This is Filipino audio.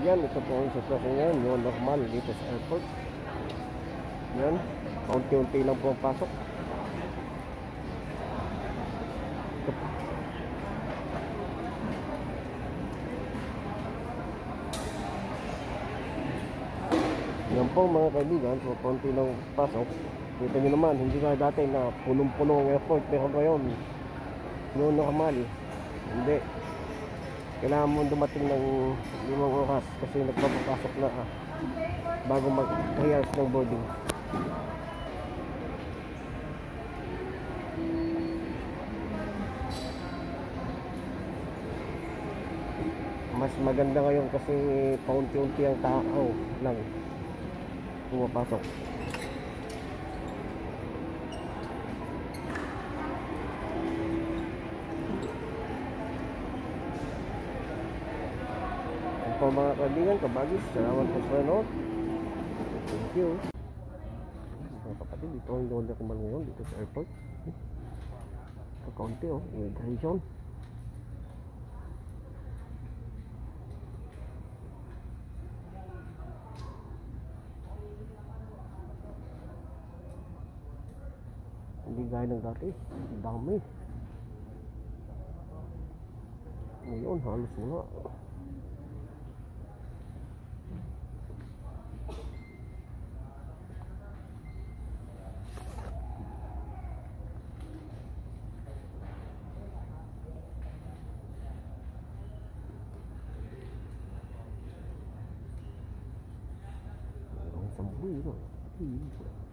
kaibigan, ito po ang sitwasyon ngayon, yung normal dito sa airport. Yan, kaunti-unti lang po ang pasok. Yan po mga kaibigan, so kaunti lang pasok. Kita nyo naman, hindi nga dati na punong-puno ang airport, pero ngayon yung normal, hindi. Kailangan mo dumating ng 5 oras kasi nagpapapasok na bago mag-trials ng boarding. Mas maganda ngayon kasi paunti-unti ang tao lang pumapasok. Po mga kaibigan, kabagis, salamat po sa ano. Thank you. Mga kapatid, dito ang doon na kumal ngayon dito sa airport. Kakaunti immigration. Hindi gaya ng dati, dami. Ngayon halos wala. Sambuy, no?